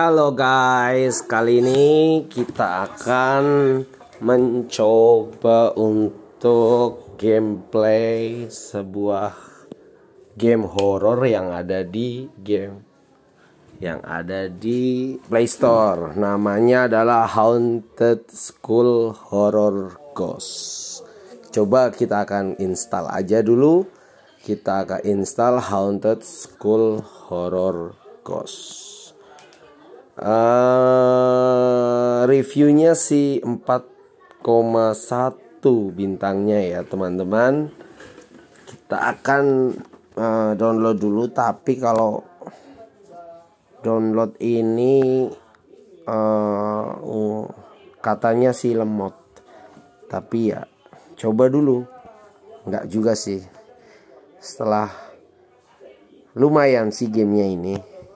Halo guys, kali ini kita akan mencoba untuk gameplay sebuah game horor yang ada di Play Store. Namanya adalah Haunted School Horror Ghost. Coba kita akan install aja dulu. Kita akan install Haunted School Horror Ghost. Reviewnya sih 4,1 bintangnya ya teman-teman. Kita akan download dulu, tapi kalau download ini katanya sih lemot, tapi ya coba dulu. Enggak juga sih, setelah lumayan sih gamenya ini.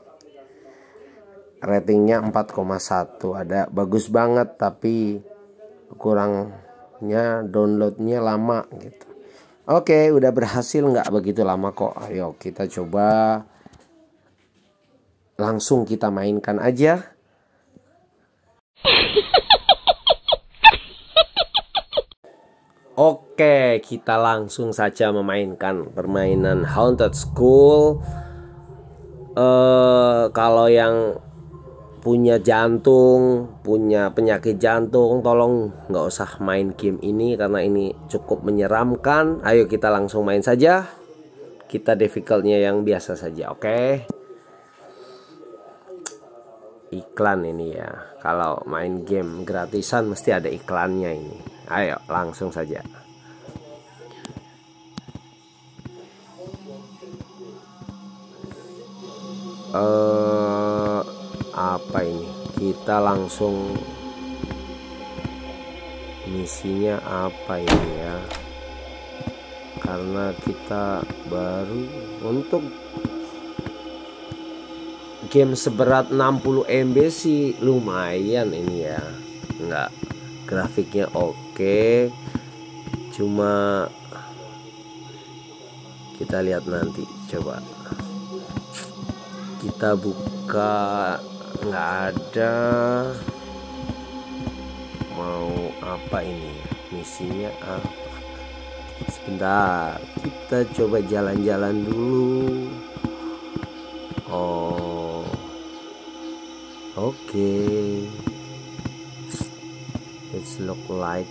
Ratingnya 4,1, ada bagus banget, tapi kurangnya downloadnya lama gitu. Oke, udah berhasil, nggak begitu lama kok. Ayo kita coba, langsung kita mainkan aja. Oke, kita langsung saja memainkan permainan Haunted School. Kalau yang punya jantung, punya penyakit jantung, tolong nggak usah main game ini karena ini cukup menyeramkan. Ayo kita langsung main saja. Kita difficultnya yang biasa saja, oke? Iklan ini ya. Kalau main game gratisan mesti ada iklannya ini. Ayo langsung saja. Apa ini? Kita langsung, misinya apa ini ya? Karena kita baru, untuk game seberat 60 MB sih lumayan ini ya. Enggak, grafiknya oke. Cuma kita lihat nanti, coba kita buka, nggak ada. Mau apa ini, misinya apa? Sebentar, kita coba jalan-jalan dulu. Oh, oke. It's look like,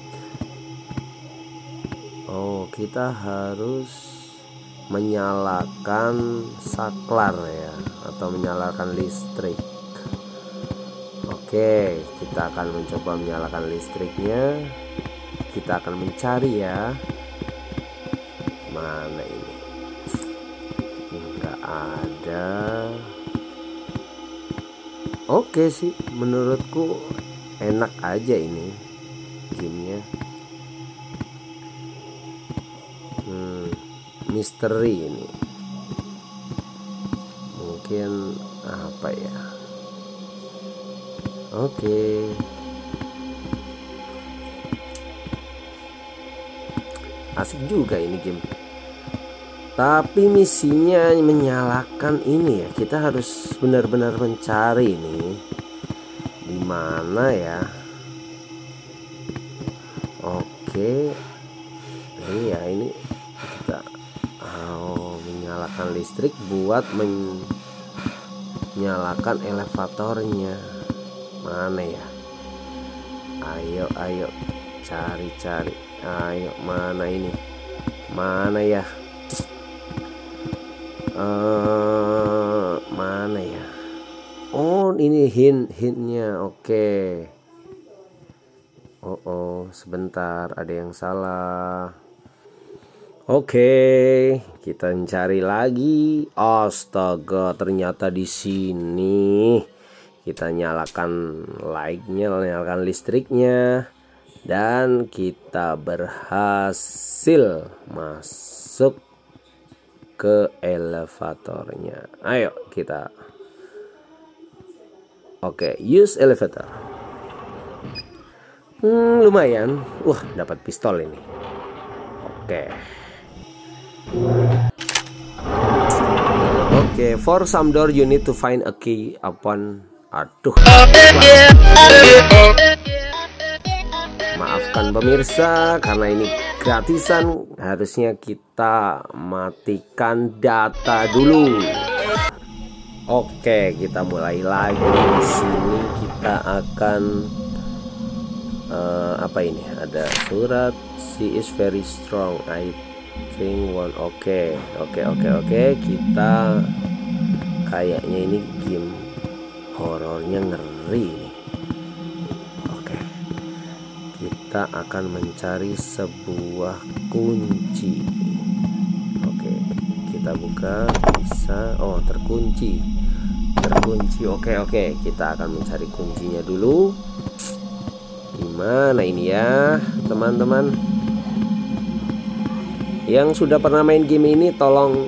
oh, kita harus menyalakan saklar ya, atau menyalakan listrik. Oke, kita akan mencoba menyalakan listriknya. Kita akan mencari ya. Mana ini? Enggak ada. Oke sih, menurutku enak aja ini gamenya. Misteri ini. Mungkin apa ya? Oke. Asik juga ini game. Tapi misinya menyalakan ini ya. Kita harus benar-benar mencari ini. Di mana ya? Oke. Iya, ini kita menyalakan listrik buat menyalakan elevatornya. Mana ya? Ayo cari. Ayo, mana ini? Mana ya? Mana ya? Oh, ini hintnya. Oke. Oh, sebentar, ada yang salah. Oke, kita mencari lagi. Astaga, ternyata di sini. Kita nyalakan light-nya, nyalakan listriknya, dan kita berhasil masuk ke elevatornya. Ayo kita. Oke, use elevator. Lumayan. Wah, dapat pistol ini. Oke. Okay, for some door you need to find a key upon Aduh, maafkan pemirsa karena ini gratisan, harusnya kita matikan data dulu. Oke, kita mulai lagi. Di sini kita akan apa ini? Ada surat she is very strong. I think one. Oke. Kita kayaknya ini game horornya ngeri nih. Oke. Kita akan mencari sebuah kunci. Oke, kita buka. Bisa. Oh, terkunci. Oke, kita akan mencari kuncinya dulu. Gimana ini ya, teman-teman? Yang sudah pernah main game ini tolong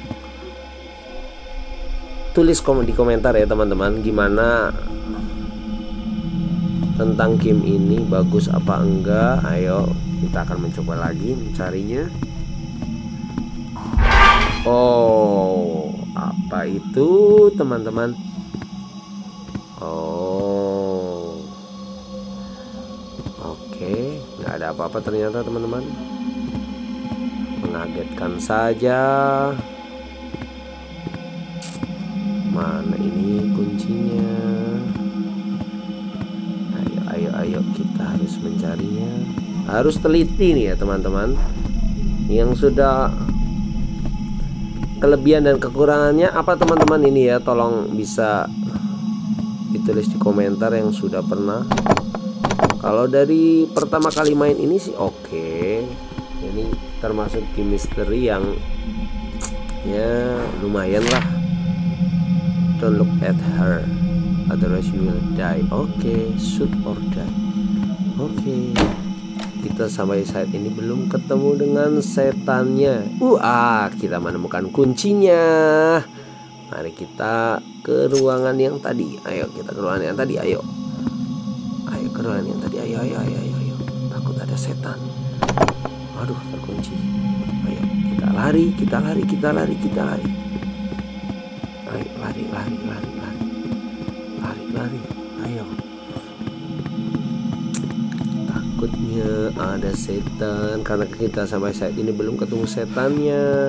tulis di komentar ya teman-teman, gimana tentang game ini, bagus apa enggak. Ayo kita akan mencoba lagi mencarinya. Oh, apa itu teman-teman? Oh, oke, nggak ada apa-apa ternyata teman-teman. Mengagetkan saja. Mana ini kuncinya? Ayo, kita harus mencarinya. Harus teliti nih ya teman-teman. Yang sudah kelebihan dan kekurangannya apa teman-teman ini ya, tolong bisa ditulis di komentar yang sudah pernah. Kalau dari pertama kali main ini sih oke. Ini termasuk game misteri yang ya lumayan lah. Don't look at her, otherwise you will die. Oke, shoot or die. Oke, kita sampai saat ini belum ketemu dengan setannya. Kita menemukan kuncinya. Mari kita ke ruangan yang tadi. Ayo kita ke ruangan yang tadi. Ayo ke ruangan yang tadi. Ayo. Takut ada setan. Aduh, terkunci. Ayo kita lari. Lari. Ayo. Takutnya ada setan karena kita sampai saat ini belum ketemu setannya.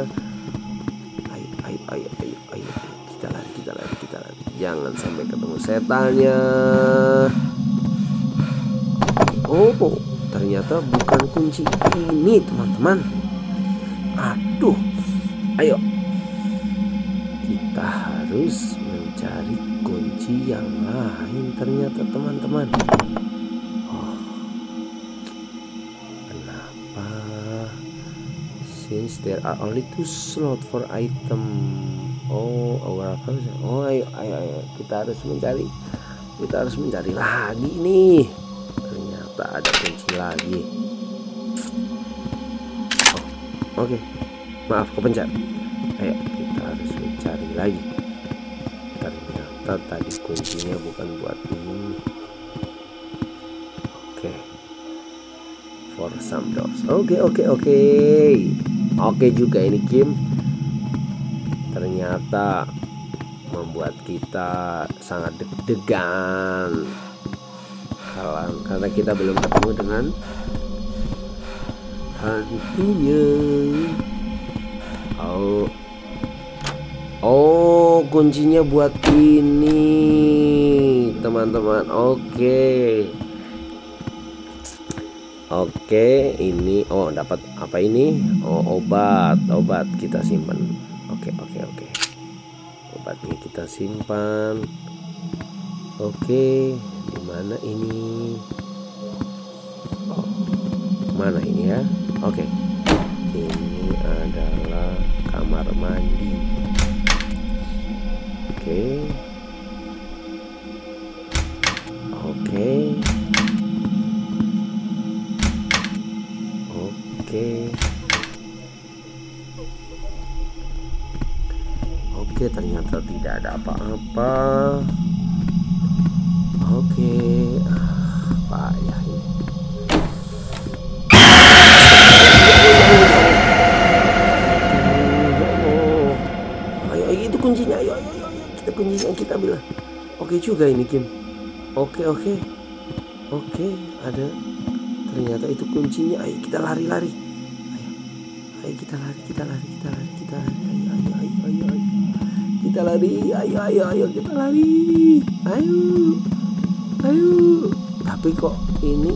Ayo. Kita lari. Jangan sampai ketemu setannya. Oh, ternyata bukan kunci ini, teman-teman. Aduh. Ayo. Kita harus mencari kunci yang lain ternyata teman-teman. Oh, kenapa? Since there are only 2 slot for item. Oh, ayo. Kita harus mencari lagi nih. Ternyata ada kunci lagi. Oh, oke. Maaf, kepencet. Ayo, kita harus mencari lagi. Ternyata tadi kuncinya bukan buat ini. Oke. For some doors. Oke. Oke juga ini game. Ternyata membuat kita sangat deg-degan. Karena kita belum ketemu dengan hantunya. Oh, kuncinya buat ini, teman-teman. Oke, ini dapat apa ini? Obat kita simpan. Oke. Obatnya kita simpan. Oke, di mana ini? Mana ini ya? Oke. Ini adalah kamar mandi. Oke, ternyata tidak ada apa-apa. Payah ini. Ayo, itu kuncinya. Ayo, kita kuncinya, kita bilang. Oke juga ini game. Oke, ada. Ternyata itu kuncinya. Ayo kita lari. Ayo kita lari. Ayo. Kita lari. Ayo kita lari. Ayo. Tapi kok ini?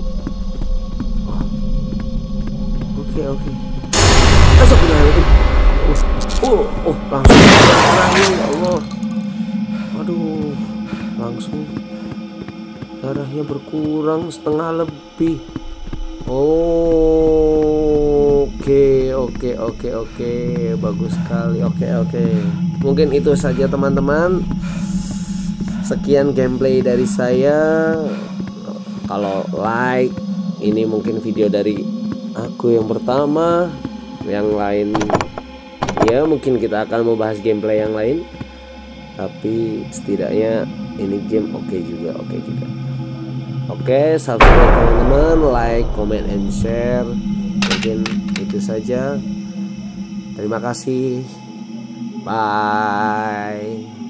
Oke. Astagfirullahaladzim. Langsung darahnya, ya Allah. Aduh, langsung darahnya berkurang setengah lebih. Oke, bagus sekali. Oke. Mungkin itu saja teman-teman. Sekian gameplay dari saya. Kalau like, ini mungkin video dari aku yang pertama. Yang lain ya mungkin kita akan membahas gameplay yang lain. Tapi setidaknya ini game oke juga. Oke, subscribe teman-teman, like, comment, and share. Mungkin itu saja. Terima kasih. Bye.